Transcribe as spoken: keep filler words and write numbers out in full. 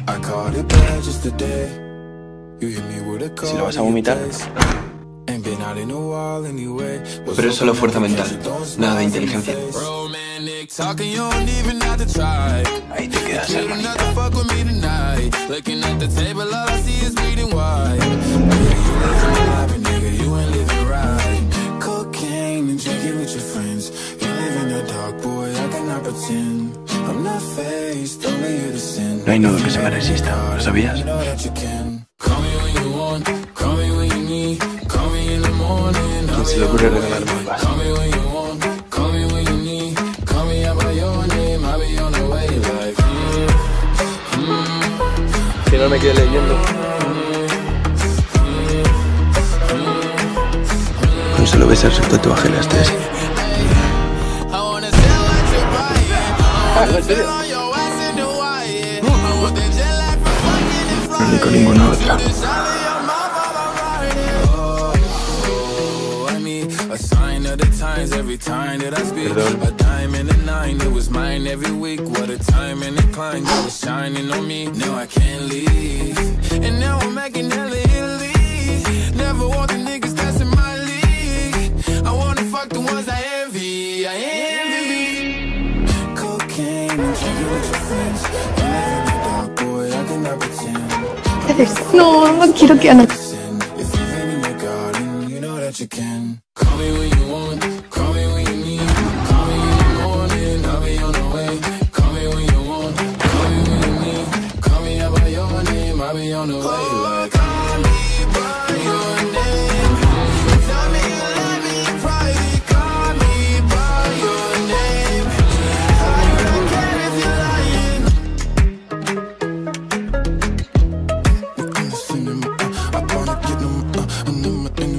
Si lo vas a vomitar. Pero es solo fuerza mental, nada de inteligencia. Ahí te quedas, hermanita. No hay nudo que se me resista, ¿lo sabías? ¿Quién se le ocurre regalarme un vaso? Que no me quede leyendo. Con solo besar su tatuaje las tres. ¿En serio? Ni con ninguna otra. Perdón. No, no quiero que Ana. I'm